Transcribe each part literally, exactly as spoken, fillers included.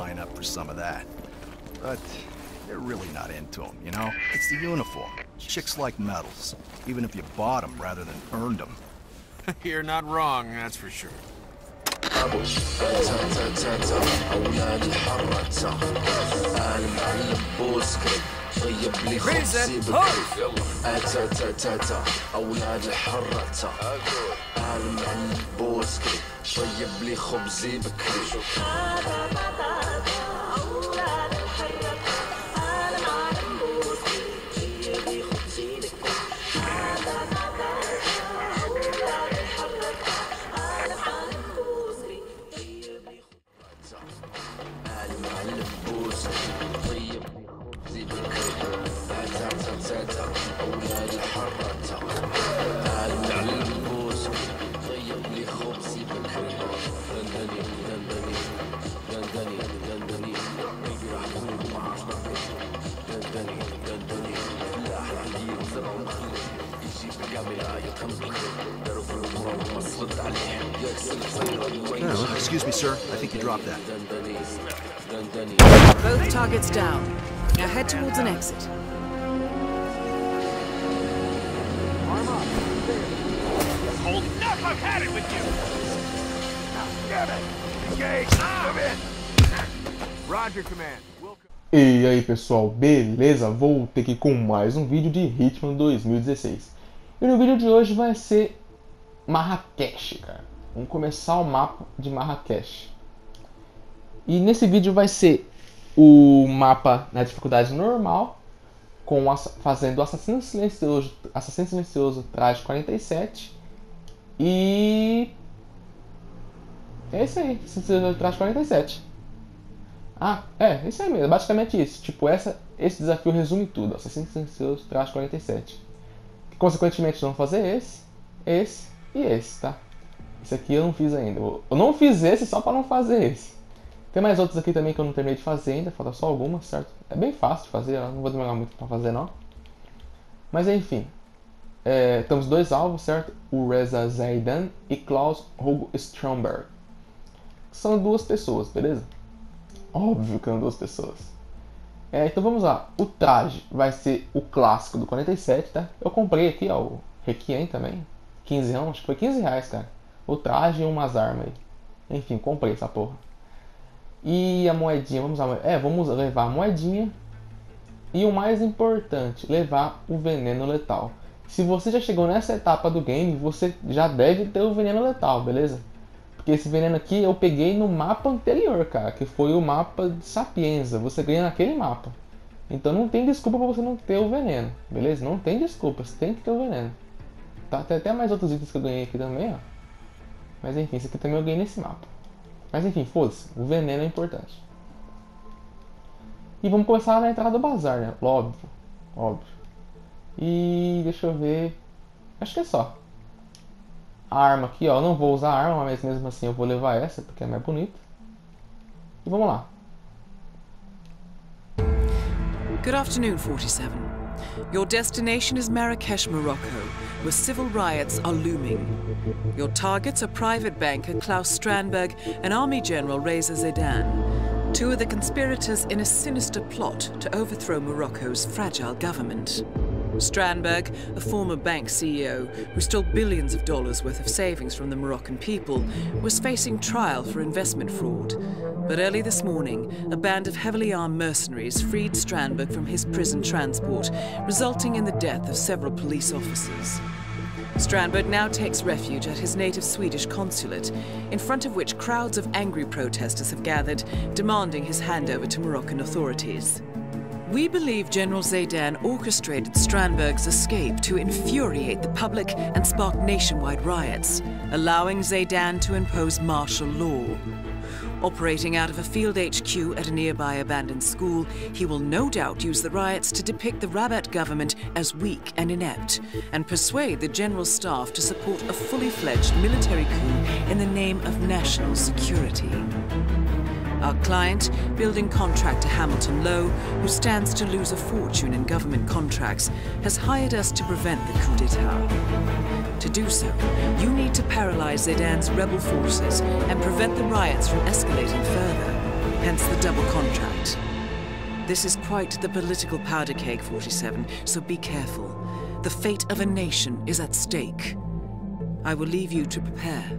line up for some of that. But they're really not into them, you know? It's the uniform. Chicks like medals, even if you bought them rather than earned them. You're not wrong, that's for sure. Reason, Oh, excuse me, sir. I think you dropped that. Both targets down. Now head towards an exit. Arm up. Hold up! I've had it with you! Damn it! Engage! Move in! Roger, command. E aí pessoal, beleza? Voltei aqui com mais um vídeo de Hitman dois mil e dezesseis. E no vídeo de hoje vai ser Marrakech, cara. Vamos começar o mapa de Marrakech. E nesse vídeo vai ser o mapa na dificuldade normal, com fazendo o Assassino Silencioso, Assassino Silencioso Traje quarenta e sete. E é isso aí, Assassino Silencioso Traje quarenta e sete. Ah, é, isso aí mesmo, basicamente isso. Tipo, essa, esse desafio resume tudo. Assassino Silencioso Traje quarenta e sete. Consequentemente, vamos fazer esse, esse e esse, tá? Esse aqui eu não fiz ainda. Eu não fiz esse só pra não fazer esse. Tem mais outros aqui também que eu não terminei de fazer ainda, falta só algumas, certo? É bem fácil de fazer, eu não vou demorar muito pra fazer não. Mas enfim, é, temos dois alvos, certo? O Reza Zeidan e Klaus Hugo Stromberg. São duas pessoas, beleza? Óbvio que são duas pessoas. É, então vamos lá, o traje vai ser o clássico do quarenta e sete, tá? Eu comprei aqui, ó, o Requiem também, quinze reais, acho que foi quinze reais, cara. O traje e umas armas aí. Enfim, comprei essa porra. E a moedinha, vamos lá, é, vamos levar a moedinha. E o mais importante, levar o veneno letal. Se você já chegou nessa etapa do game, você já deve ter o veneno letal, beleza? Porque esse veneno aqui eu peguei no mapa anterior, cara, que foi o mapa de Sapienza. Você ganha naquele mapa. Então não tem desculpa pra você não ter o veneno, beleza? Não tem desculpa, você tem que ter o veneno. Tá, tem até mais outros itens que eu ganhei aqui também, ó. Mas enfim, esse aqui também eu ganhei nesse mapa. Mas enfim, foda-se, o veneno é importante. E vamos começar na entrada do bazar, né? Óbvio, óbvio. E deixa eu ver... Acho que é só. A arma aqui, ó, eu não vou usar a arma, mas mesmo assim eu vou levar essa, porque é mais bonita. E vamos lá. Good afternoon, forty-seven. Your destination is Marrakesh, Morocco, where civil riots are looming. Your targets are private banker Klaus Strandberg and Army General Reza Zeidan, two of the conspirators in a sinister plot to overthrow Morocco's fragile government. Strandberg, a former bank C E O who stole billions of dollars worth of savings from the Moroccan people, was facing trial for investment fraud. But early this morning, a band of heavily armed mercenaries freed Strandberg from his prison transport, resulting in the death of several police officers. Strandberg now takes refuge at his native Swedish consulate, in front of which crowds of angry protesters have gathered, demanding his handover to Moroccan authorities. We believe General Zeidan orchestrated Strandberg's escape to infuriate the public and spark nationwide riots, allowing Zeidan to impose martial law. Operating out of a field H Q at a nearby abandoned school, he will no doubt use the riots to depict the Rabat government as weak and inept, and persuade the general staff to support a fully fledged military coup in the name of national security. Our client, building contractor Hamilton Lowe, who stands to lose a fortune in government contracts, has hired us to prevent the coup d'etat. To do so, you need to paralyze Zeidan's rebel forces and prevent the riots from escalating further. hence the double contract. This is quite the political powder keg, forty-seven, so be careful. The fate of a nation is at stake. I will leave you to prepare.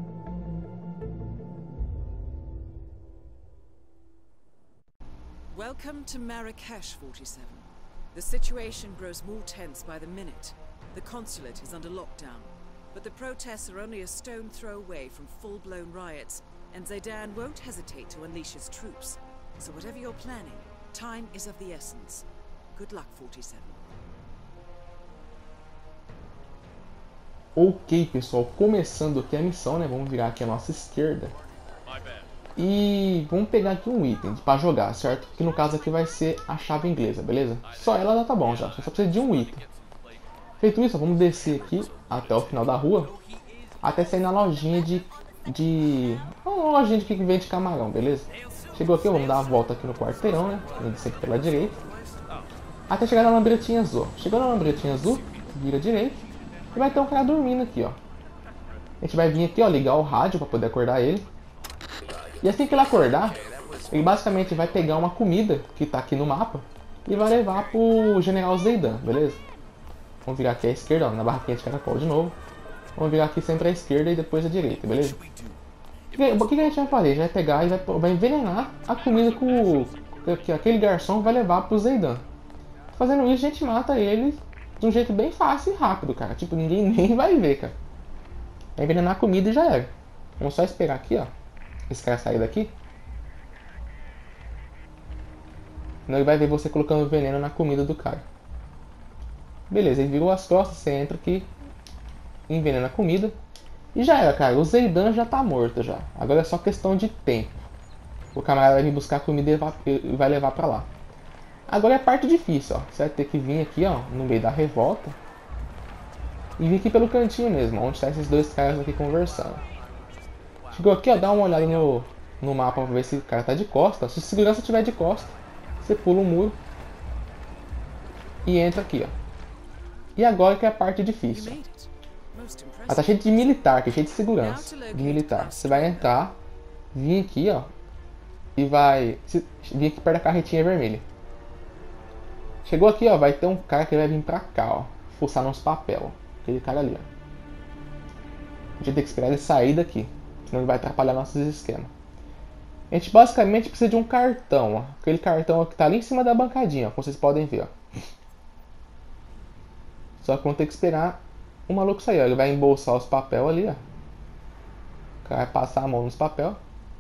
Welcome to Marrakesh, forty-seven. The situation grows more tense by the minute. The consulate is under lockdown, but the protests are only a stone throw away from full-blown riots, and Zaydan won't hesitate to unleash his troops. So whatever you're planning, time is of the essence. Good luck, forty-seven. Ok, pessoal, começando aqui a missão, né? Vamos virar aqui a nossa esquerda. E vamos pegar aqui um item para jogar, certo? Que no caso aqui vai ser a chave inglesa, beleza? Só ela já tá bom já, só precisa de um item. Feito isso, vamos descer aqui até o final da rua, até sair na lojinha de... de... uma lojinha de que vende camarão, beleza? Chegou aqui, vamos dar uma volta aqui no quarteirão, né? Vamos descer aqui pela direita. Até chegar na lambretinha azul. Chegou na lambretinha azul, vira direita. E vai ter um cara dormindo aqui, ó. A gente vai vir aqui, ó, ligar o rádio para poder acordar ele. E assim que ele acordar, ele basicamente vai pegar uma comida que tá aqui no mapa e vai levar pro General Zaydan, beleza? Vamos virar aqui à esquerda, ó, na barraquinha de caracol de novo. Vamos virar aqui sempre à esquerda e depois à direita, beleza? O que a gente vai fazer? A gente vai pegar e vai, vai envenenar a comida que, que aquele garçom vai levar pro Zaydan. Fazendo isso, a gente mata ele de um jeito bem fácil e rápido, cara. Tipo, ninguém nem vai ver, cara. É envenenar a comida e já era. Vamos só esperar aqui, ó. Esse cara sair daqui. Senão ele vai ver você colocando veneno na comida do cara. Beleza, ele virou as costas, você entra aqui, envenena a comida. E já era, cara. O Zaydan já tá morto já. Agora é só questão de tempo. O camarada vai vir buscar a comida e vai levar pra lá. Agora é a parte difícil, ó. Você vai ter que vir aqui, ó, no meio da revolta. E vir aqui pelo cantinho mesmo, onde tá esses dois caras aqui conversando. Chegou aqui, ó, dá uma olhada no, no mapa pra ver se o cara tá de costa. Se o segurança tiver de costa, você pula o muro e entra aqui, ó. E agora que é a parte difícil. Ela tá cheia de militar, aqui, cheia de segurança. De militar. Você vai entrar, vir aqui, ó, e vai vir aqui perto da carretinha vermelha. Chegou aqui, ó, vai ter um cara que vai vir pra cá, ó, fuçar nos papel. Aquele cara ali, ó. A gente tem que esperar ele sair daqui, senão ele vai atrapalhar nossos esquemas. A gente basicamente precisa de um cartão, ó. Aquele cartão que tá ali em cima da bancadinha, ó, como vocês podem ver, ó. Só que vamos ter que esperar o maluco sair, ó. Ele vai embolsar os papéis ali, ó. O cara vai passar a mão nos papéis.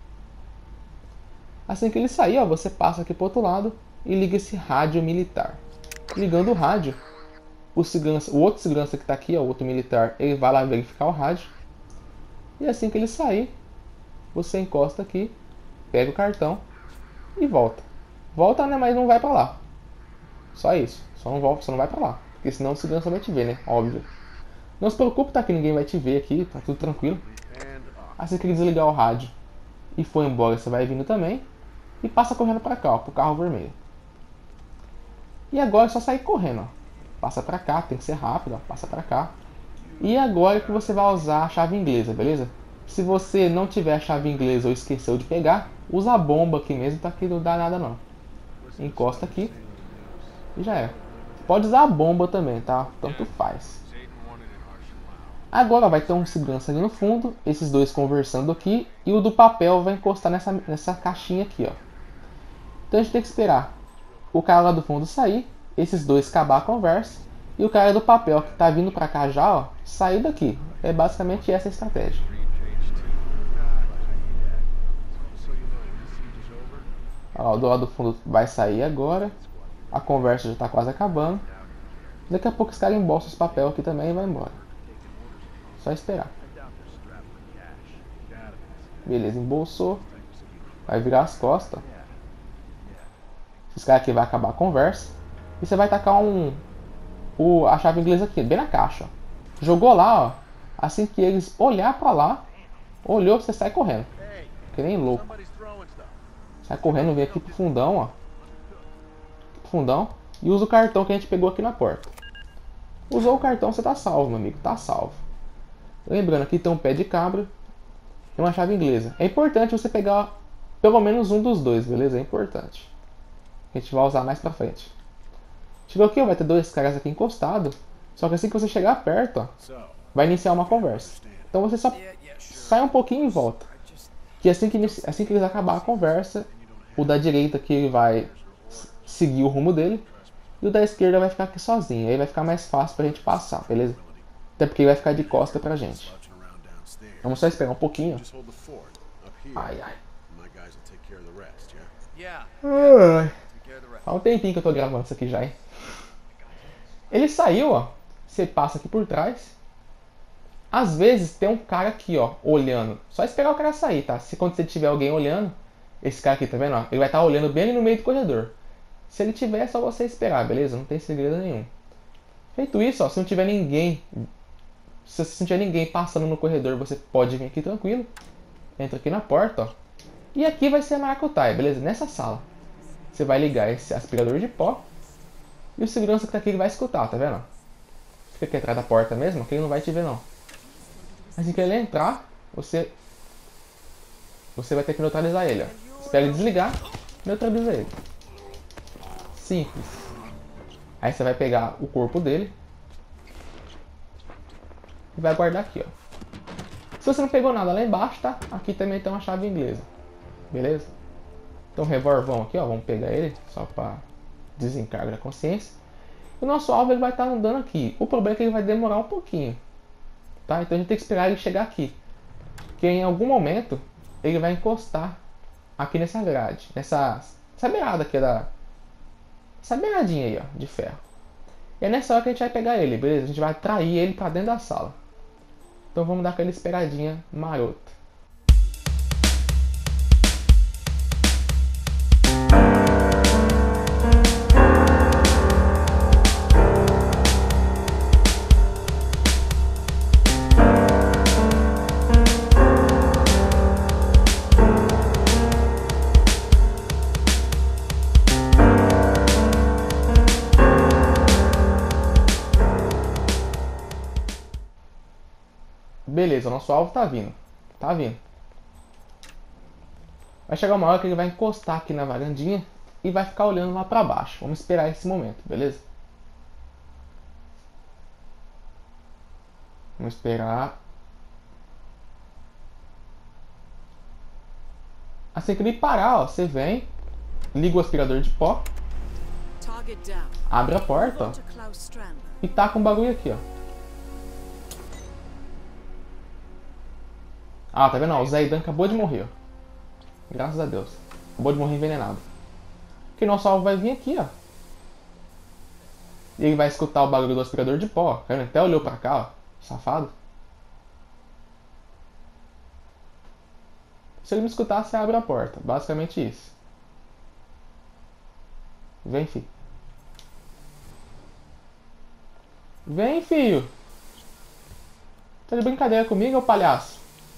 Assim que ele sair, ó, você passa aqui pro outro lado e liga esse rádio militar. Ligando o rádio, o, segurança, o outro segurança que tá aqui, ó, o outro militar, ele vai lá verificar o rádio. E assim que ele sair, você encosta aqui, pega o cartão e volta. Volta, né, mas não vai pra lá. Só isso, só não volta, só não vai pra lá. Porque senão o segurança vai te ver, né? Óbvio. Não se preocupe, tá? Que ninguém vai te ver aqui, tá tudo tranquilo. Assim que ele desligar o rádio e for embora, você vai vindo também. E passa correndo pra cá, ó, pro carro vermelho. E agora é só sair correndo, ó. Passa pra cá, tem que ser rápido, ó. Passa pra cá. E agora que você vai usar a chave inglesa, beleza? Se você não tiver a chave inglesa ou esqueceu de pegar, usa a bomba aqui mesmo, tá? Que não dá nada não. Encosta aqui e já é. Pode usar a bomba também, tá? Tanto faz. Agora vai ter um segurança ali no fundo, esses dois conversando aqui, e o do papel vai encostar nessa, nessa caixinha aqui, ó. Então a gente tem que esperar o cara lá do fundo sair, esses dois acabar a conversa, e o cara do papel que tá vindo pra cá já, ó, sair daqui. É basicamente essa a estratégia. Ó, do lado do fundo vai sair agora. A conversa já tá quase acabando. Daqui a pouco os caras embolsam os papéis aqui também e vai embora. Só esperar. Beleza, embolsou. Vai virar as costas. Esses caras aqui vai acabar a conversa. E você vai tacar um, o, a chave inglesa aqui, bem na caixa. Ó. Jogou lá, ó. Assim que eles olhar pra lá, olhou, você sai correndo. Que nem louco. Sai correndo, vem aqui pro fundão, ó. Fundão e usa o cartão que a gente pegou aqui na porta. Usou o cartão, você tá salvo, meu amigo, tá salvo. Lembrando, aqui tem um pé de cabra e uma chave inglesa. É importante você pegar pelo menos um dos dois, beleza? É importante. A gente vai usar mais pra frente. Chegou aqui, ó, vai ter dois caras aqui encostados. Só que assim que você chegar perto, ó, vai iniciar uma conversa. Então você só sai um pouquinho e volta. Que assim que, assim que eles acabar a conversa, o da direita aqui ele vai seguir o rumo dele. E o da esquerda vai ficar aqui sozinho. Aí vai ficar mais fácil pra gente passar, beleza? Até porque ele vai ficar de costa pra gente. Vamos só esperar um pouquinho. Ai, ai. Ai. Há um tempinho que eu tô gravando isso aqui já, hein? Ele saiu, ó. Você passa aqui por trás. Às vezes tem um cara aqui, ó, olhando. Só esperar o cara sair, tá? Se quando você tiver alguém olhando, esse cara aqui, tá vendo? Ó, ele vai estar olhando bem ali no meio do corredor. Se ele tiver, é só você esperar, beleza? Não tem segredo nenhum. Feito isso, ó, se não tiver ninguém, se não tiver ninguém passando no corredor, você pode vir aqui tranquilo. Entra aqui na porta, ó. E aqui vai ser a Maracutai, beleza? Nessa sala. Você vai ligar esse aspirador de pó. E o segurança que tá aqui ele vai escutar, tá vendo? Fica aqui atrás da porta mesmo, que ele não vai te ver não. Assim que ele entrar, você você vai ter que neutralizar ele, ó. Espera ele desligar, neutraliza ele. Simples. Aí você vai pegar o corpo dele e vai guardar aqui, ó. Se você não pegou nada lá embaixo, tá? Aqui também tem uma chave inglesa. Beleza? Então revolvão aqui, ó. Vamos pegar ele só para desencargo da consciência. O nosso alvo ele vai estar andando aqui. O problema é que ele vai demorar um pouquinho. Tá? Então a gente tem que esperar ele chegar aqui. Porque em algum momento ele vai encostar aqui nessa grade. Nessa, essa beirada aqui da... Essa beiradinha aí, ó, de ferro. E é nessa hora que a gente vai pegar ele, beleza? A gente vai atrair ele para dentro da sala. Então vamos dar aquela esperadinha marota. Beleza, o nosso alvo tá vindo. Tá vindo. Vai chegar uma hora que ele vai encostar aqui na varandinha e vai ficar olhando lá pra baixo. Vamos esperar esse momento, beleza? Vamos esperar. Assim que ele parar, ó, você vem, liga o aspirador de pó, abre a porta, ó, e taca um bagulho aqui, ó. Ah, tá vendo? Ó, o Zaidan acabou de morrer, ó. Graças a Deus. Acabou de morrer envenenado. Porque nosso alvo vai vir aqui, ó. E ele vai escutar o barulho do aspirador de pó. Ó. Até olhou pra cá, ó. Safado. Se ele me escutar, você abre a porta. Basicamente isso. Vem, filho. Vem, filho. Tá de brincadeira comigo, ô palhaço?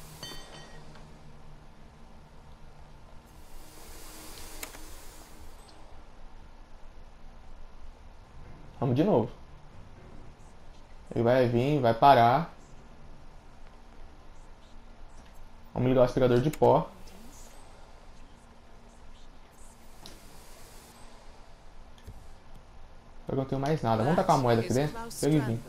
Vamos de novo. Ele vai vir, vai parar. Vamos ligar o aspirador de pó. Eu não tenho mais nada. Vamos tacar a moeda aqui dentro? Pra ele vir.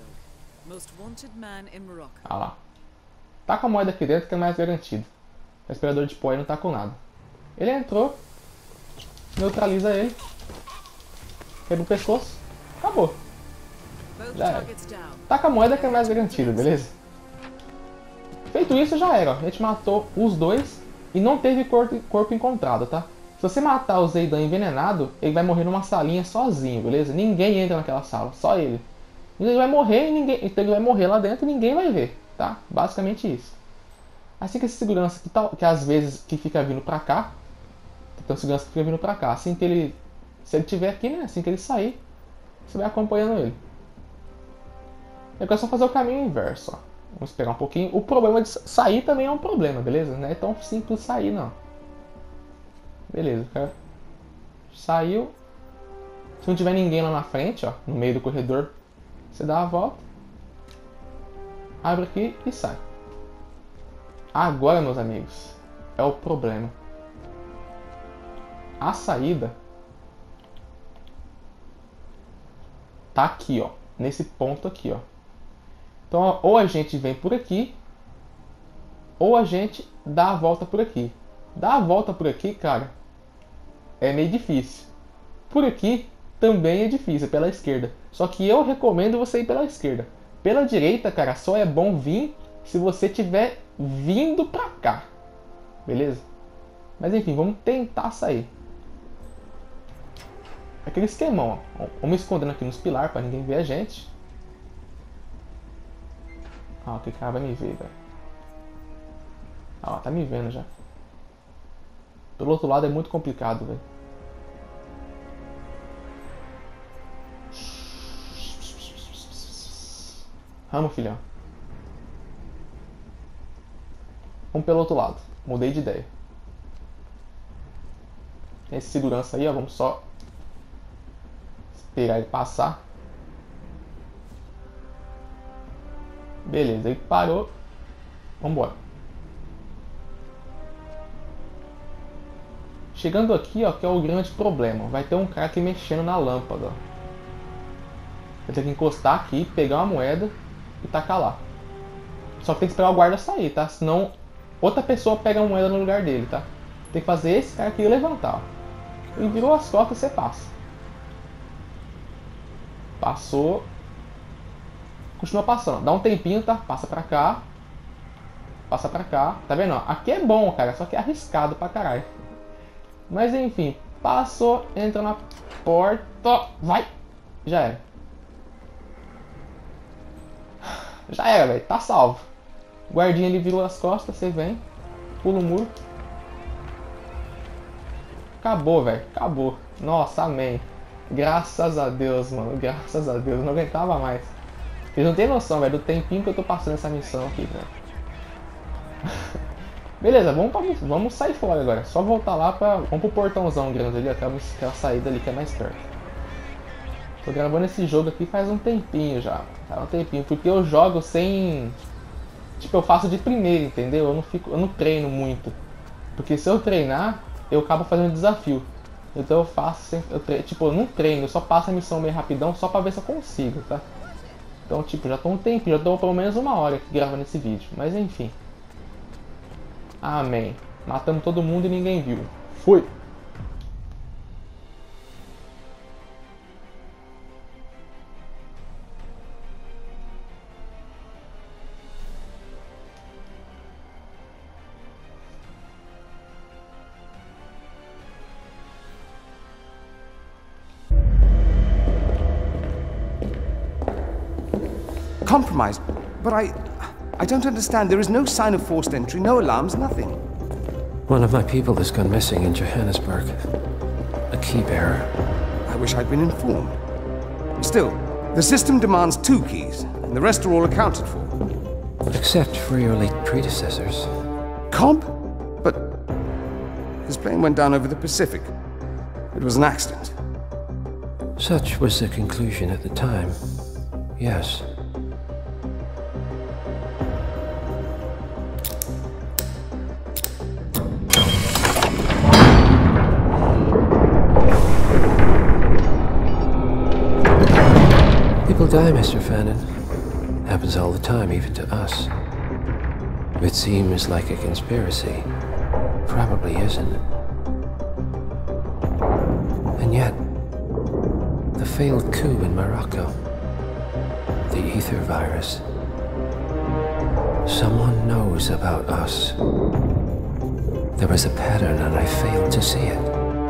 Ah lá. Taca a moeda aqui dentro que é mais garantido. O aspirador de pó aí não tá com nada. Ele entrou. Neutraliza ele. Quebra o pescoço. Acabou. Já era. Taca a moeda que é mais garantido, beleza? Feito isso, já era. Ó. A gente matou os dois e não teve corpo, corpo encontrado, tá? Se você matar o Zaidan envenenado, ele vai morrer numa salinha sozinho, beleza? Ninguém entra naquela sala, só ele. Ele vai morrer e ninguém. Então ele vai morrer lá dentro e ninguém vai ver, tá? Basicamente isso. Assim que esse segurança que, tá, que às vezes que fica vindo pra cá. Tem um segurança que fica vindo pra cá. Assim que ele. Se ele tiver aqui, né? Assim que ele sair. Você vai acompanhando ele. É só fazer o caminho inverso, ó. Vamos esperar um pouquinho. O problema de sair também é um problema, beleza? Não é tão simples sair, não. Beleza, cara. Saiu. Se não tiver ninguém lá na frente, ó, no meio do corredor, você dá a volta. Abre aqui e sai. Agora, meus amigos, é o problema. a saída tá aqui, ó. Nesse ponto aqui, ó. Então, ó, ou a gente vem por aqui, ou a gente dá a volta por aqui. Dar a volta por aqui, cara, é meio difícil. Por aqui também é difícil, pela esquerda. Só que eu recomendo você ir pela esquerda. Pela direita, cara, só é bom vir se você tiver vindo pra cá. Beleza? Mas enfim, vamos tentar sair. Aquele esquemão, ó. Vamos escondendo aqui nos pilares pra ninguém ver a gente. Ah, que cara vai me ver, velho. Ah, tá me vendo já. Pelo outro lado é muito complicado, velho. Vamos, filhão. Vamos pelo outro lado. Mudei de ideia. Tem esse segurança aí, ó. Vamos só esperar ele passar. Beleza, ele parou. Vambora. Chegando aqui, ó, que é o grande problema. Vai ter um cara aqui mexendo na lâmpada. Vai ter que encostar aqui, pegar uma moeda e tacar lá. Só que tem que esperar o guarda sair, tá? Senão outra pessoa pega a moeda no lugar dele, tá? Tem que fazer esse cara aqui levantar, ó. Ele virou as costas e você passa. Passou. Continua passando. Dá um tempinho, tá? Passa pra cá. Passa pra cá. Tá vendo? Aqui é bom, cara. Só que é arriscado pra caralho. Mas enfim. Passou. Entra na porta. Vai! Já era. Já era, velho. Tá salvo. O guardinha ele virou as costas. Você vem. Pula o muro. Acabou, velho. Acabou. Nossa, amém. Graças a Deus, mano. Graças a Deus. Não aguentava mais. Vocês não tem noção, velho, do tempinho que eu tô passando essa missão aqui, velho. Beleza, vamos, pra, vamos sair fora agora. Só voltar lá pra... Vamos pro portãozão grande ali, aquela, aquela saída ali que é mais perto. Tô gravando esse jogo aqui faz um tempinho já. Faz um tempinho, porque eu jogo sem... Tipo, eu faço de primeira, entendeu? Eu não, fico, eu não treino muito. Porque se eu treinar, eu acabo fazendo desafio. Então eu faço sem... Eu tre... Tipo, eu não treino, eu só passo a missão meio rapidão só pra ver se eu consigo, tá? Então, tipo, já tô um tempinho, já tô pelo menos uma hora aqui gravando esse vídeo. Mas enfim. Amém. Matamos todo mundo e ninguém viu. Fui! Compromised, but I... I don't understand. There is no sign of forced entry, no alarms, nothing. One of my people has gone missing in Johannesburg. A key bearer. I wish I'd been informed. Still, the system demands two keys, and the rest are all accounted for. Except for your late predecessors. Comp? But... his plane went down over the Pacific. It was an accident. Such was the conclusion at the time. Yes. People die, Mister Fannin. Happens all the time, even to us. It seems like a conspiracy. Probably isn't. And yet, the failed coup in Morocco, the ether virus. Someone knows about us. There was a pattern and I failed to see it.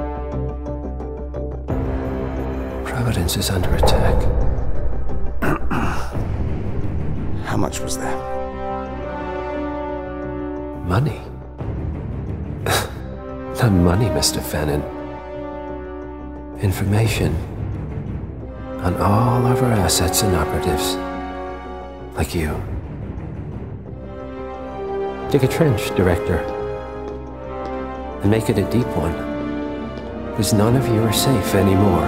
Providence is under attack. How much was that? Money? Not money, Mister Fannin. Information on all of our assets and operatives. Like you. Dig a trench, Director. And make it a deep one. Because none of you are safe anymore.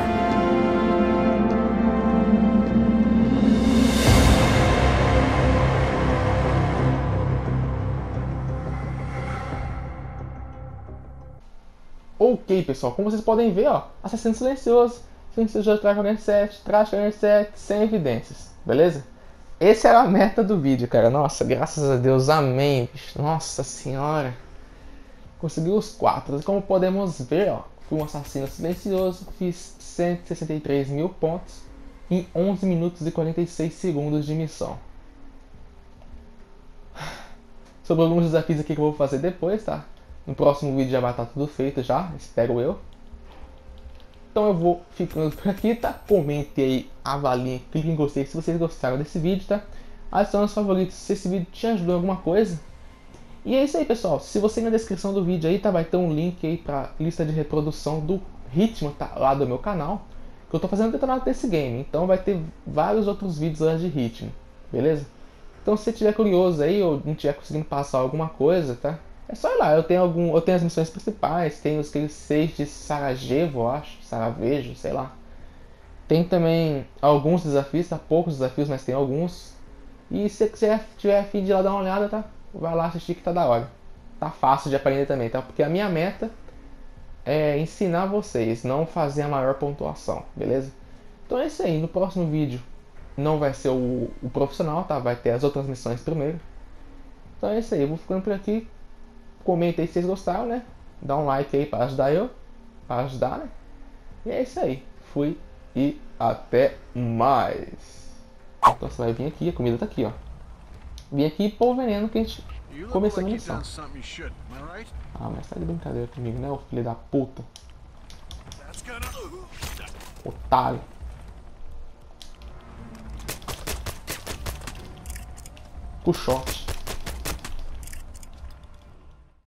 Ok, pessoal, como vocês podem ver, ó, assassino silencioso, silencioso traz quarenta e sete, traz quarenta e sete, sem evidências, beleza? Essa era a meta do vídeo, cara. Nossa, graças a Deus, amém, bicho. Nossa senhora. Consegui os quatro. Como podemos ver, ó, fui um assassino silencioso, fiz cento e sessenta e três mil pontos em onze minutos e quarenta e seis segundos de missão. Sobre alguns desafios aqui que eu vou fazer depois, tá? No próximo vídeo já vai estar tudo feito já, espero eu. Então eu vou ficando por aqui, tá? Comente aí, avaliem, clique em gostei se vocês gostaram desse vídeo, tá? Adicione os favoritos se esse vídeo te ajudou em alguma coisa. E é isso aí, pessoal. Se você ir na descrição do vídeo aí, tá? Vai ter um link aí pra lista de reprodução do Hitman, tá? Lá do meu canal. Que eu tô fazendo detonado desse game. Então vai ter vários outros vídeos lá de Hitman, beleza? Então se você estiver curioso aí ou não estiver conseguindo passar alguma coisa, tá? É só ir lá, eu tenho algum, eu tenho as missões principais, tem os aqueles seis de Sarajevo, eu acho, Sarajevo, sei lá. Tem também alguns desafios, tá? Poucos desafios, mas tem alguns. E se você quiser, tiver a fim de ir lá dar uma olhada, tá? Vai lá assistir que tá da hora. Tá fácil de aprender também, tá? Porque a minha meta é ensinar vocês, não fazer a maior pontuação, beleza? Então é isso aí, no próximo vídeo não vai ser o, o profissional, tá? Vai ter as outras missões primeiro. Então é isso aí, eu vou ficando por aqui. Comenta aí se vocês gostaram, né? Dá um like aí para ajudar eu, para ajudar, né? E é isso aí. Fui e até mais. Então você vai vir aqui, a comida tá aqui, ó. Vim aqui e pôr o veneno que a gente começou a missão. Ah, mas tá de brincadeira comigo, né, ô filho da puta? Otário. Puxote.